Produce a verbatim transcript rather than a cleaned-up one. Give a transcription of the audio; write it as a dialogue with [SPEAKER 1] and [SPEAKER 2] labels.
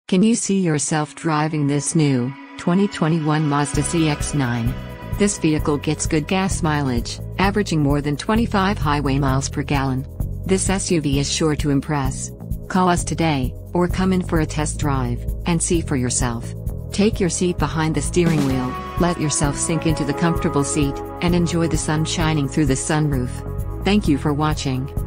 [SPEAKER 1] Can you see yourself driving this new twenty twenty-one Mazda C X nine? This vehicle gets good gas mileage, averaging more than twenty-five highway miles per gallon. This S U V is sure to impress. Call us today, or come in for a test drive, and see for yourself. Take your seat behind the steering wheel, let yourself sink into the comfortable seat, and enjoy the sun shining through the sunroof. Thank you for watching.